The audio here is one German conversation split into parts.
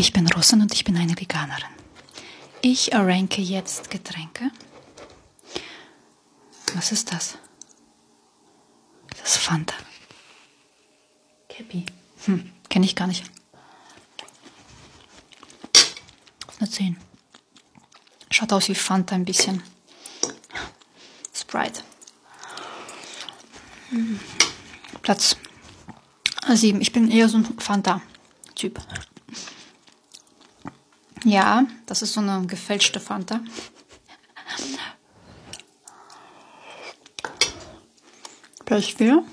Ich bin Russin und ich bin eine Veganerin. Ich ranke jetzt Getränke. Was ist das? Das ist Fanta. Käppi. Kenne ich gar nicht. Eine 10. Schaut aus wie Fanta ein bisschen. Sprite. Platz 7. Ich bin eher so ein Fanta-Typ. Ja, das ist so eine gefälschte Fanta. Platz 4.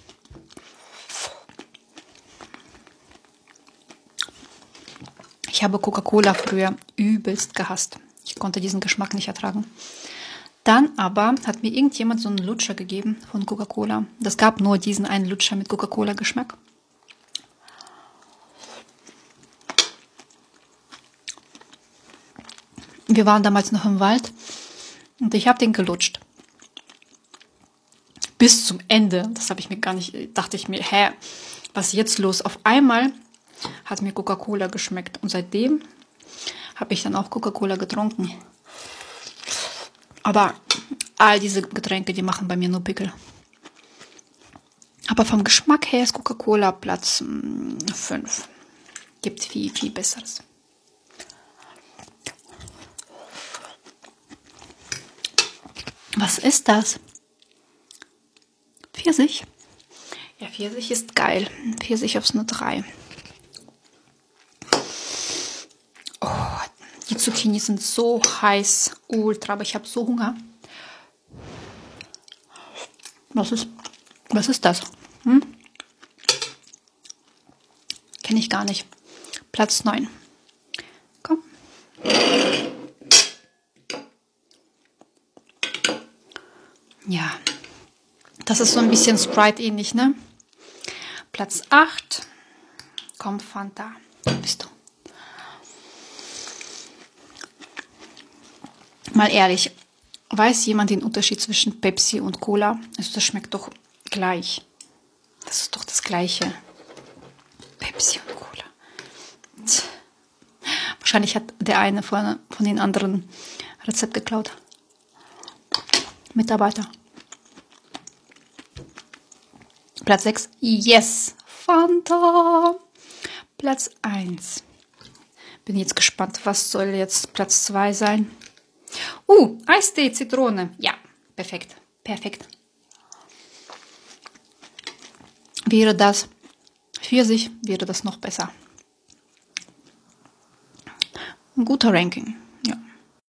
Ich habe Coca-Cola früher übelst gehasst. Ich konnte diesen Geschmack nicht ertragen. Dann aber hat mir irgendjemand so einen Lutscher gegeben von Coca-Cola. Das gab nur diesen einen Lutscher mit Coca-Cola-Geschmack. Wir waren damals noch im Wald und ich habe den gelutscht. Bis zum Ende. Das habe ich mir gar nicht, dachte ich mir, hä, was ist jetzt los? Auf einmal hat mir Coca-Cola geschmeckt und seitdem habe ich dann auch Coca-Cola getrunken. Aber all diese Getränke, die machen bei mir nur Pickel. Aber vom Geschmack her ist Coca-Cola Platz 5. Gibt viel, viel Besseres. Was ist das? Pfirsich? Ja, Pfirsich ist geil. Pfirsich aufs eine 3. Oh, die Zucchini sind so heiß. Ultra, aber ich habe so Hunger. Was ist das? Kenne ich gar nicht. Platz 9. Komm. Ja, das ist so ein bisschen Sprite-ähnlich, ne? Platz 8. Komm, Fanta. Wo bist du? Mal ehrlich, weiß jemand den Unterschied zwischen Pepsi und Cola? Also das schmeckt doch gleich. Das ist doch das Gleiche. Pepsi und Cola. Wahrscheinlich hat der eine von den anderen Rezept geklaut. Mitarbeiter. Platz 6. Yes! Fanta! Platz 1. Bin jetzt gespannt, was soll jetzt Platz 2 sein? Eistee, Zitrone. Ja, perfekt. Perfekt. Wäre das Pfirsich, wäre das noch besser. Ein guter Ranking.